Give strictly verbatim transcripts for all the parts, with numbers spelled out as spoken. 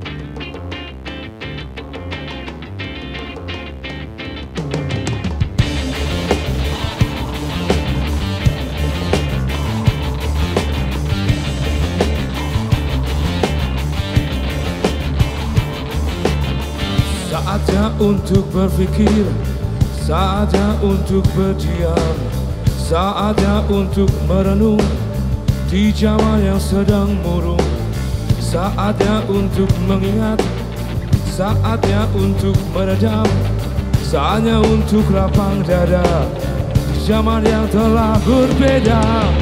Saatnya untuk berpikir, saatnya untuk berdiam, saatnya untuk merenung di zaman yang sedang murung. Saatnya untuk mengingat, saatnya untuk meredam, saatnya untuk lapang dada di zaman yang telah berbeda.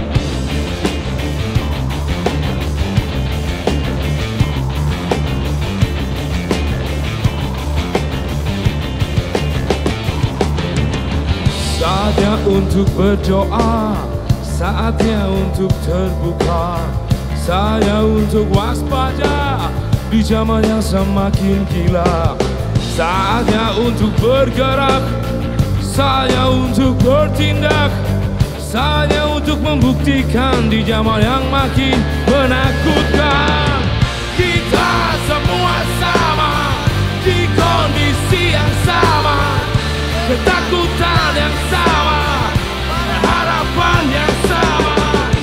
Saatnya untuk berdoa, saatnya untuk terbuka, saatnya untuk waspada di zaman yang semakin gila. Saatnya untuk bergerak, saatnya untuk bertindak, saatnya untuk membuktikan di zaman yang makin menakutkan. Kita semua sama di kondisi yang sama, ketakutan yang sama, harapan yang sama.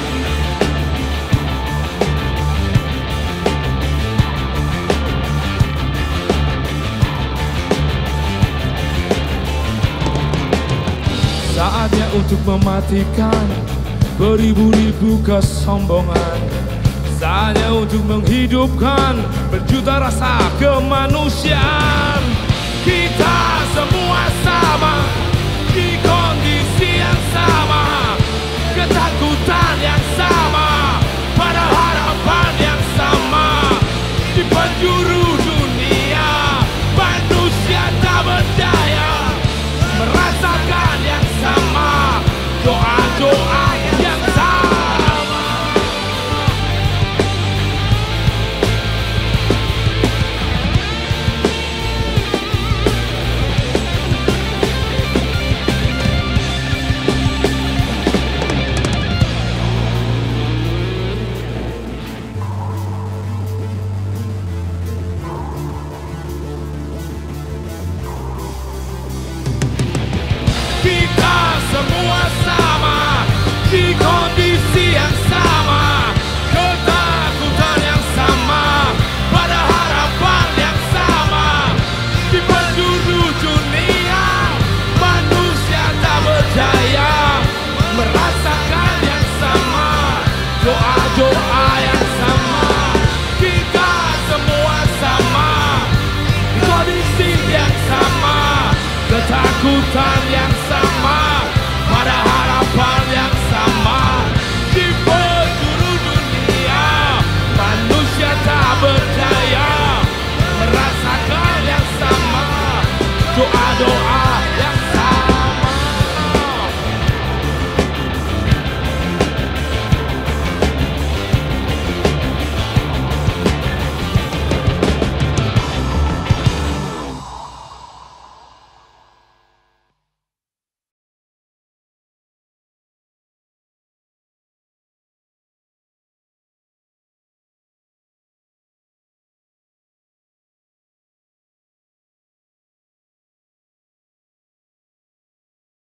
Saatnya untuk mematikan beribu-ribu kesombongan, saatnya untuk menghidupkan berjuta rasa kemanusiaan. Kita semua sama di kondisi yang sama, ketakutan yang sama, pada harapan yang sama. Di penjuru dunia manusia tak berdaya, merasakan yang sama, doa-doa